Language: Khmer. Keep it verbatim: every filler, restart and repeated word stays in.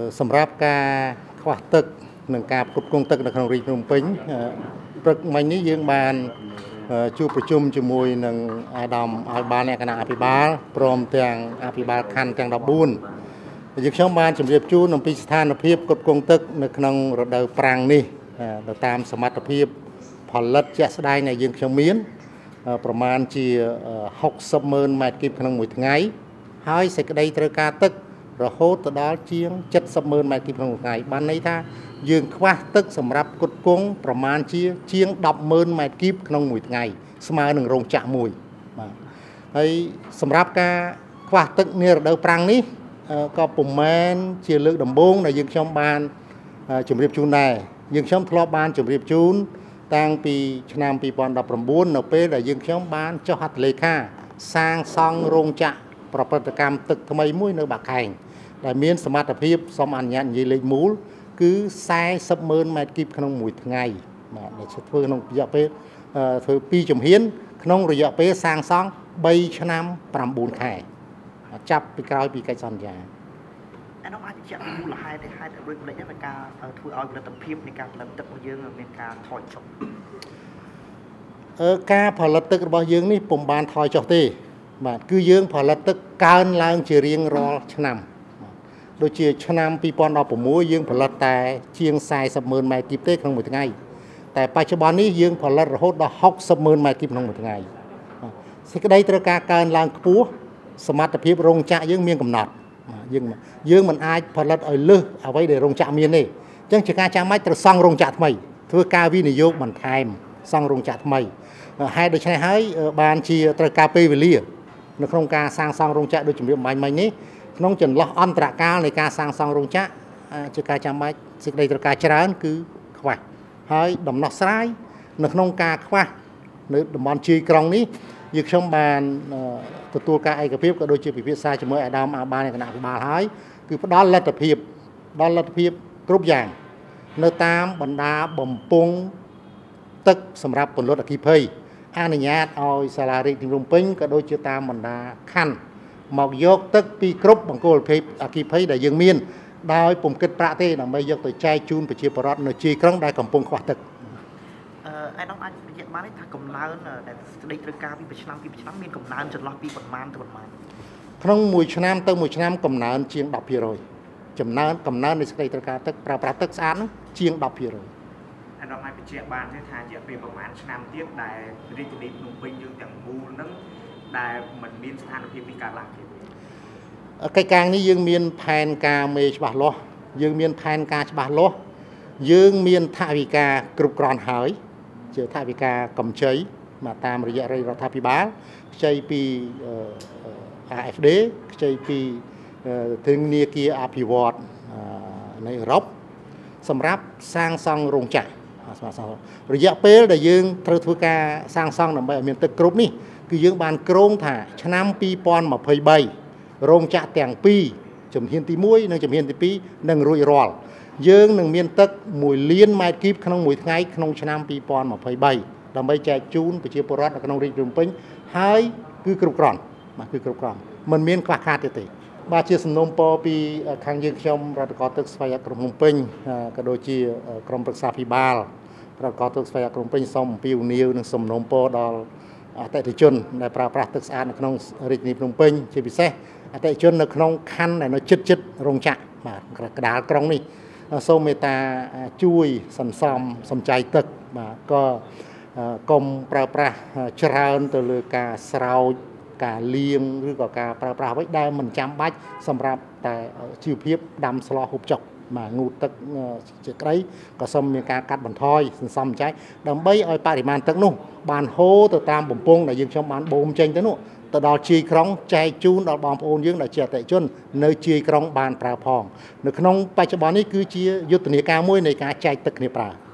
សម្រាប់ការខ្វះទឹកនិងការផ្គត់ផ្គង់ទឹកនៅក្នុងរាជភ្នំពេញព្រឹកមិញនេះយើងបានជួបប្រជុំជាមួយនឹងអាដាមឲ្យបានលក្ខណៈអភិបាលព្រមទាំងអភិបាលខណ្ឌទាំងដប់បួនយើងខ្ញុំបានជម្រាបជូនអំពីស្ថានភាពផ្គត់ផ្គង់ទឹកនៅក្នុងរដូវប្រាំងនេះទៅតាមសមត្ថភាពផលិតជាក់ស្ដែងដែលយើងខ្ញុំមានប្រមាណជាហុកសិបម៉ឺនម៉ែត្រគីបក្នុងមួយថ្ងៃហើយសេចក្តីត្រូវការទឹករហូតទៅដល់ជាងเจ็ดสิบម៉ឺនម៉ែត្រគីបក្នុងមួយថ្ងៃបានន័យថាយើងខ្វះទឹកសម្រាប់ផ្គត់ផ្គង់ប្រមាណជាជាងដប់ម៉ឺនម៉ែត្រគីបក្នុងមួយថ្ងៃស្មើនឹងរោងចក្រមួយបាទហើយសម្រាប់ការខ្វះទឹកនារដូវប្រាំងនេះក៏ពុំមែនជាលើកដំបូងដែលយើងខ្ញុំបានជម្រាបជូនដែរយើងខ្ញុំធ្លាប់បានជម្រាបជូនតាំងពីឆ្នាំពីរពាន់ដប់ប្រាំបួននៅពេលដែលយើងខ្ញុំបានចុះហត្ថលេខាសាងសង់រោងចក្រប្រព្រឹត្តកម្មទឹកថ្មីមួយនៅបាខែងដែលមានសមត្ថភាពសូមអនុញ្ញាតនិយាយលេខមូលគឺសែសិបម៉ឺនម៉ែត្រគីបក្នុងមួយថ្ងៃបាទដែលធ្វើក្នុងរយៈពេលធ្វើពីរជំហានក្នុងរយៈពេលសាងសង់បីឆ្នាំប្រាំបួនខែចាប់ពីក្រោយពីកិច្ចសន្យាអានោះអាចបញ្ជាក់ពីមូលហេតុហេតុអ្វីផ្លេចនៃការធ្វើឲ្យផលិតភាពនៃការផលិតទឹករបស់យើងមានការថយចុះអឺការផលិតទឹករបស់យើងនេះពុំបានថយចុះទេបាទគឺយើងផលិតទឹកកើនឡើងជារៀងរាល់ឆ្នាំដូចជាឆ្នាំពីរពាន់ដប់ប្រាំមួយយើងផលិតតែជាងសែសិបម៉ឺនម៉ែត្រគីបទេក្នុងមួយថ្ងៃតែបច្ចុប្បន្ននេះយើងផលិតរហូតដល់ហុកសិបម៉ឺនម៉ែត្រគីបក្នុងមួយថ្ងៃសេចក្តីត្រូវការកើនឡើងខ្ពស់សមត្ថភាពរោងចក្រយើងមានកំណត់យើងយើងមិនអាចផលិតឲ្យលើសអ្វីដែលរោងចក្រមានទេអញ្ចឹងជាការចាំបាច់ត្រូវសង់រោងចក្រថ្មីធ្វើការវិនិយោគបន្ថែមសង់រោងចក្រថ្មីហេតុដូច្នេះហើយបានជាត្រូវការពេលវេលានៅក្នុងការសាងសង់រោងចក្រដូចជំរាបមិញមិញនេះក្នុងចន្លោះអន្តរកាលនៃការសាងសង់រោងចក្រជាការចាំបាច់សេចក្តីត្រូវការច្រើនគឺខ្វះហើយដំណោះស្រាយនៅក្នុងការខ្វះនៅតំបន់ជាយក្រុងនេះយើងខ្ញុំបានទទួលការឯកភាពក៏ដូចជាពិភាក្សាជាមួយអាដាមអាបាននៃគណៈអភិបាលហើយគឺផ្ដល់លទ្ធភាពដល់លទ្ធភាពគ្រប់យ៉ាងនៅតាមបណ្ដាបំពង់ទឹកសម្រាប់ពន្លត់អគ្គិភ័យអនុញ្ញាតឲ្យសាលារាជទីភ្នំពេញក៏ដូចជាតាមបណ្ដាខណ្ឌមកយកទឹកពីគ្រប់បង្គោលភេទអគ្គិភ័យដែលយើងមានដោយពុំគិតប្រាក់ទេដើម្បីយកទៅចែកជូនប្រជាពលរដ្ឋនៅជាយក្រុងដែលកំពុងខ្វះទឹកអឺឯនោះអាចនិយាយបានថាកំណើនដែលស្ដីត្រូវការពីឆ្នាំពីឆ្នាំមានកំណើនចន្លោះពីប្រមាណទៅប្រមាណក្នុងមួយឆ្នាំទៅមួយឆ្នាំកំណើនជាងដប់ភាគរយចំណើនកំណើននៃស្ដីត្រូវការទឹកប្រើប្រាស់ទឹកស្អាតនោះជាងដប់ភាគរយអានោះអាចបញ្ជាក់បានទេថាជាពេលប្រមាណឆ្នាំទៀតដែលរាជធានីភ្នំពេញយើងទាំងមូលនឹងដែលមិនមានស្ថានភាពនេះកើតឡើងទេកិច្ចការនេះយើងមានផែនការមេច្បាស់លាស់យើងមានផែនការច្បាស់លាស់យើងមានថវិកាគ្រប់គ្រាន់ហើយជាថវិកាកម្ចីមកតាមរយៈរដ្ឋាភិបាលខ្ចីពី អា អេហ្វ ឌេ ខ្ចីពីធនាគារអភិវឌ្ឍន៍នៃអឺរ៉ុបសម្រាប់សាងសង់រោងចក្ររយៈពេលដែលយើងត្រូវធ្វើការសាងសង់ដើម្បីឲ្យមានទឹកគ្រប់នេះគឺយើងបានគ្រោងថាឆ្នាំពីរពាន់ម្ភៃបីរោងចក្រទាំងពីរជំហានទីមួយនិងជំហានទីពីរនឹងរួចរាល់យើងនឹងមានទឹកមួយលានម៉ែត្រគីបក្នុងមួយថ្ងៃក្នុងឆ្នាំពីរពាន់ម្ភៃបីដើម្បីចែកជូនប្រជាពលរដ្ឋនៅក្នុងរាជភ្នំពេញហើយគឺគ្រប់គ្រាន់បាទគឺគ្រប់គ្រាន់មិនមានខ្វះខាតទេទេបាទជាសំណូមពរពីខាងយើងខ្ញុំរដ្ឋកោទឹកស្វ័យអក្រុងភ្នំពេញក៏ដូចជាក្រុមប្រឹក្សាភិបាលរដ្ឋកោទឹកស្វ័យអក្រុងភ្នំពេញសូមអំពាវនាវនិងសំណូមពរដល់អតិថិជនដែលប្រើប្រាស់ទឹកស្អាតនៅក្នុងរាជធានីភ្នំពេញជាពិសេសអតិថិជននៅក្នុងខណ្ឌដែលនៅជិតជិតរោងចក្របាទកណ្ដាលក្រុងនេះសូមមេត្តាជួយសន្សំសំចៃទឹកបាទក៏កុំប្រើប្រាស់ច្រើនទៅលើការស្រោចការលាងឬក៏ការប្រើប្រាស់អ្វីដែលមិនចាំបាច់សម្រាប់តែជីវភាពដាំស្លហូបចុកបាទងូតទឹកជាក្តីក៏សូមមានការកាត់បន្ថយសន្សំចែកដើម្បីឲ្យបរិមាណទឹកនោះបានហូរទៅតាមបំពង់ដែលយើងខ្ញុំបានបូមចេញទៅនោះទៅដល់ជាយក្រុងចែកជូនដល់បងប្អូនយើងដែលជាអតិថិជននៅជាយក្រុងបានប្រើផងនៅក្នុងបច្ចុប្បន្ននេះគឺជាយុទ្ធនាការមួយនៃការចែកទឹកគ្នាប្រើ